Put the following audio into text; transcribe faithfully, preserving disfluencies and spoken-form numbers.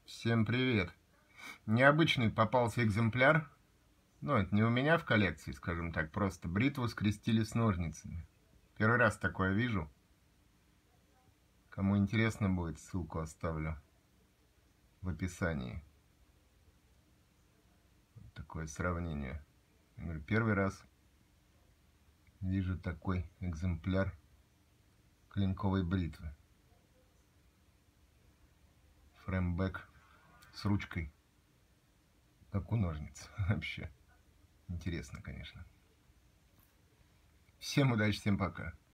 Всем привет! Необычный попался экземпляр. Ну, это не у меня в коллекции, скажем так. Просто бритву скрестили с ножницами. Первый раз такое вижу. Кому интересно будет, ссылку оставлю в описании. Вот такое сравнение. Я говорю, первый раз вижу такой экземпляр клинковой бритвы. Фреймбэк с ручкой, как у ножниц. Вообще интересно, конечно. Всем удачи, всем пока.